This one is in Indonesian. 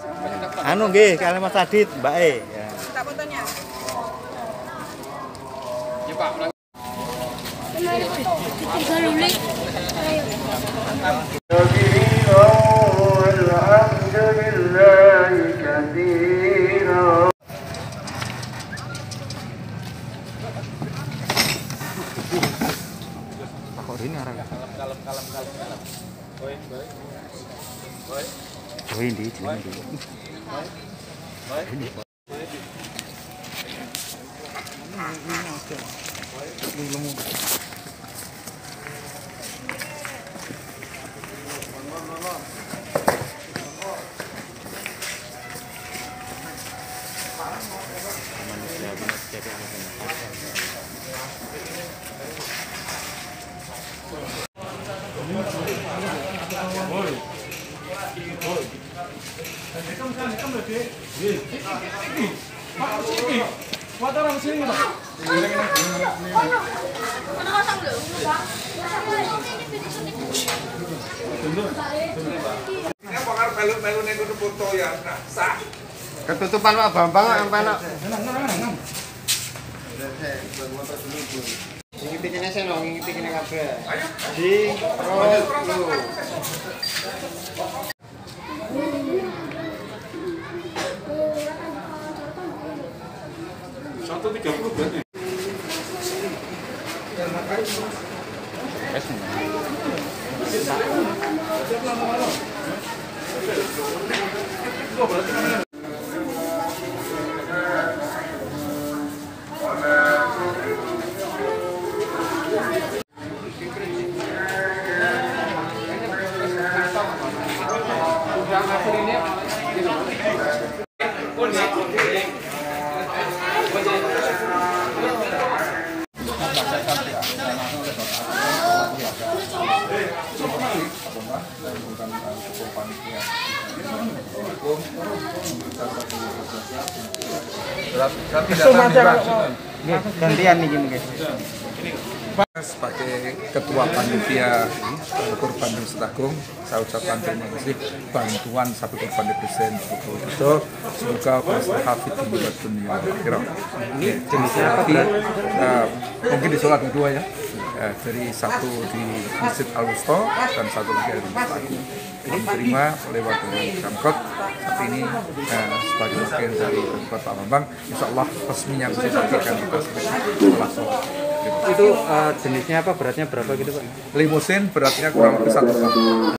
Anu nggih, kalian Mas Adit, Mbak E. Ya. Minta fotonya. Ya Pak, ulang. Ketutupan Pak Bambang sampai nak. Ngiti kene seno, ngiti kene kabeh. Di terus lu. 130 berarti. Gantian nih gini guys. Sebagai ketua panitia kurban di Setagung, saya ucapkan terima kasih bantuan sapi kurban di Presiden Joko Widodo. Semoga berkah di dunia akhirat. Ini jenisnya apa berat? Mungkin di sholat kedua ya. Dari satu di Masjid Al-Wusta dan satu lagi di Setagung. Ini diterima lewat Pemkot. Saat ini sebagai bagian dari Pemkot Pak Bambang, insya Allah resminya bisa akan kita setelah sholat. Itu jenisnya apa? Beratnya berapa gitu Pak? Limusin beratnya kurang lebih 1 ton.